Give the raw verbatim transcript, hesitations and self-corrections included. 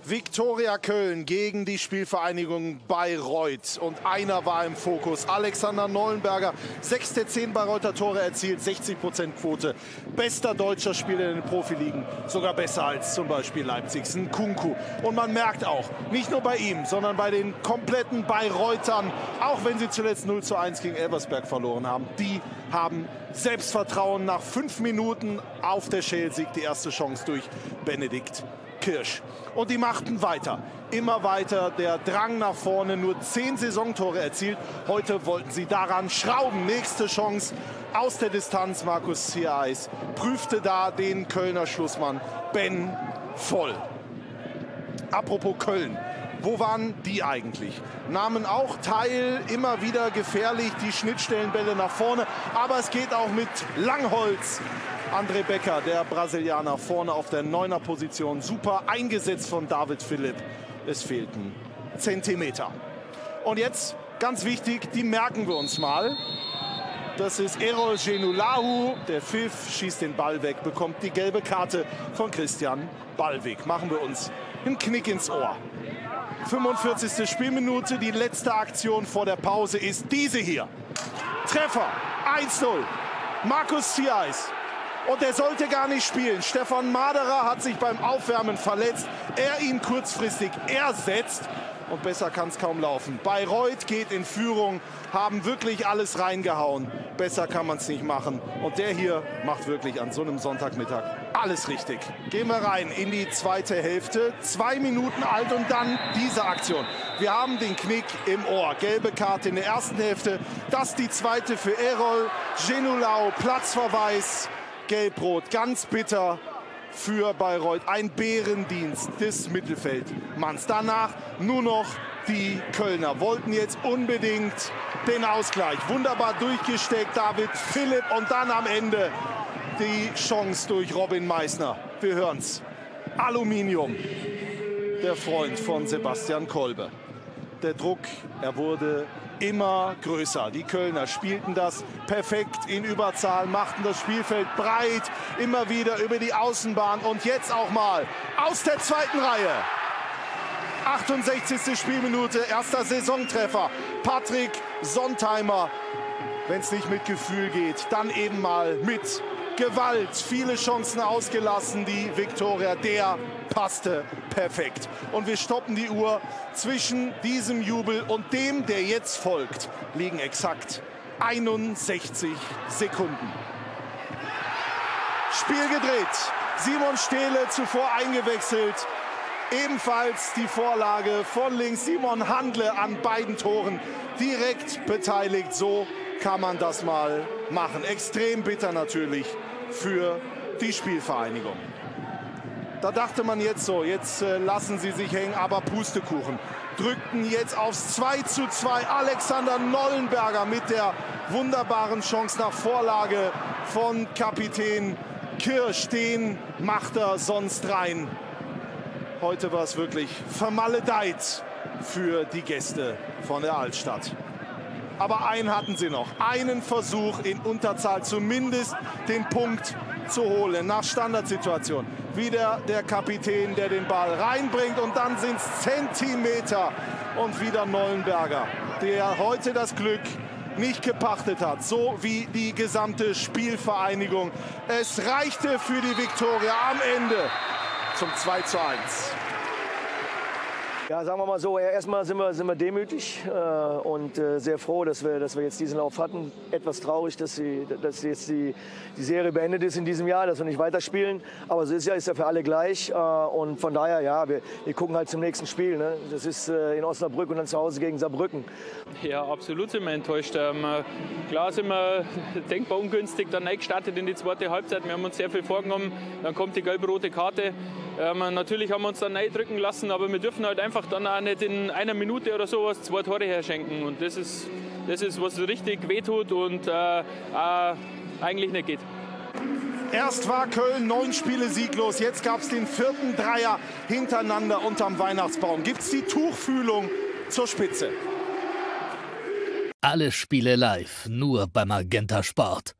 Viktoria Köln gegen die Spielvereinigung Bayreuth. Und einer war im Fokus. Alexander Nollenberger, sechs der zehn Bayreuther Tore erzielt, sechzig Prozent Quote. Bester deutscher Spieler in den Profiligen. Sogar besser als zum Beispiel Leipzigs Nkunku. Und man merkt auch, nicht nur bei ihm, sondern bei den kompletten Bayreutern, auch wenn sie zuletzt null zu eins gegen Elversberg verloren haben, die haben Selbstvertrauen. Nach fünf Minuten auf der Schälsieg die erste Chance durch Benedikt Kirsch. Und die machten weiter, immer weiter, der Drang nach vorne, nur zehn Saisontore erzielt. Heute wollten sie daran schrauben. Nächste Chance aus der Distanz. Markus Ziereis prüfte da den Kölner Schlussmann Ben voll. Apropos Köln, wo waren die eigentlich? Nahmen auch teil, immer wieder gefährlich, die Schnittstellenbälle nach vorne. Aber es geht auch mit Langholz. André Becker, der Brasilianer, vorne auf der Neuner-Position. Super eingesetzt von David Philipp. Es fehlten Zentimeter. Und jetzt, ganz wichtig, die merken wir uns mal. Das ist Erol Genulahu. Der Pfiff schießt den Ball weg, bekommt die gelbe Karte von Christian Ballweg. Machen wir uns einen Knick ins Ohr. fünfundvierzigste Spielminute, die letzte Aktion vor der Pause ist diese hier. Treffer, eins null. Markus Ziereis. Und er sollte gar nicht spielen. Stefan Maderer hat sich beim Aufwärmen verletzt. Er ihn kurzfristig ersetzt. Und besser kann es kaum laufen. Bayreuth geht in Führung, haben wirklich alles reingehauen. Besser kann man es nicht machen. Und der hier macht wirklich an so einem Sonntagmittag alles richtig. Gehen wir rein in die zweite Hälfte. Zwei Minuten alt und dann diese Aktion. Wir haben den Knick im Ohr. Gelbe Karte in der ersten Hälfte. Das die zweite für Erol Genulahu. Platzverweis. Gelb-Rot, ganz bitter für Bayreuth. Ein Bärendienst des Mittelfeldmanns. Danach nur noch die Kölner. Wollten jetzt unbedingt den Ausgleich. Wunderbar durchgesteckt, David Philipp. Und dann am Ende die Chance durch Robin Meissner. Wir hören's. Aluminium, der Freund von Sebastian Kolbe. Der Druck, er wurde immer größer. Die Kölner spielten das perfekt in Überzahl, machten das Spielfeld breit, immer wieder über die Außenbahn und jetzt auch mal aus der zweiten Reihe. achtundsechzigste Spielminute, erster Saisontreffer. Patrick Sontheimer, wenn es nicht mit Gefühl geht, dann eben mal mit Gewalt. Viele Chancen ausgelassen, die Viktoria, der passte perfekt. Und wir stoppen die Uhr. Zwischen diesem Jubel und dem, der jetzt folgt, liegen exakt einundsechzig Sekunden. Spiel gedreht. Simon Stehle zuvor eingewechselt. Ebenfalls die Vorlage von links. Simon Handle an beiden Toren direkt beteiligt. So kann man das mal machen. Extrem bitter natürlich für die Spielvereinigung. Da dachte man jetzt so, jetzt äh, lassen sie sich hängen, aber Pustekuchen. Drückten jetzt aufs zwei zu zwei. Alexander Nollenberger mit der wunderbaren Chance nach Vorlage von Kapitän Kirsch. Den macht er sonst rein. Heute war es wirklich vermaledeit für die Gäste von der Altstadt. Aber einen hatten sie noch. Einen Versuch in Unterzahl, zumindest den Punkt zu holen. Nach Standardsituation. Wieder der Kapitän, der den Ball reinbringt. Und dann sind es Zentimeter. Und wieder Nollenberger, der heute das Glück nicht gepachtet hat. So wie die gesamte Spielvereinigung. Es reichte für die Viktoria am Ende zum zwei zu eins. Ja, sagen wir mal so, ja, erstmal sind wir, sind wir demütig äh, und äh, sehr froh, dass wir, dass wir jetzt diesen Lauf hatten. Etwas traurig, dass, sie, dass jetzt die, die Serie beendet ist in diesem Jahr, dass wir nicht weiterspielen. Aber so ist ja, ist ja für alle gleich. Äh, und von daher, ja, wir, wir gucken halt zum nächsten Spiel. Ne? Das ist äh, in Osnabrück und dann zu Hause gegen Saarbrücken. Ja, absolut sind wir enttäuscht. Ähm, klar sind wir denkbar ungünstig dann gestartet in die zweite Halbzeit. Wir haben uns sehr viel vorgenommen. Dann kommt die gelb-rote Karte. Ähm, natürlich haben wir uns dann reindrücken lassen, aber wir dürfen halt einfach dann auch nicht in einer Minute oder sowas zwei Tore herschenken. Und das ist, das ist was richtig wehtut und äh, äh, eigentlich nicht geht. Erst war Köln neun Spiele sieglos, jetzt gab es den vierten Dreier hintereinander unterm Weihnachtsbaum. Gibt es die Tuchfühlung zur Spitze? Alle Spiele live, nur beim Magenta Sport.